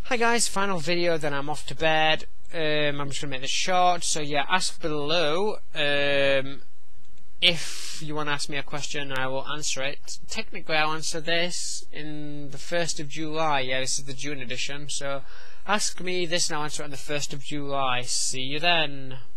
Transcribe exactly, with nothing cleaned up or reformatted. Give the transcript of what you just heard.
Hi guys, final video, then I'm off to bed. Um, I'm just going to make this short, so yeah, ask below um, if you want to ask me a question and I will answer it. Technically I'll answer this in the first of July, yeah, this is the June edition, so ask me this and I'll answer it on the first of July. See you then.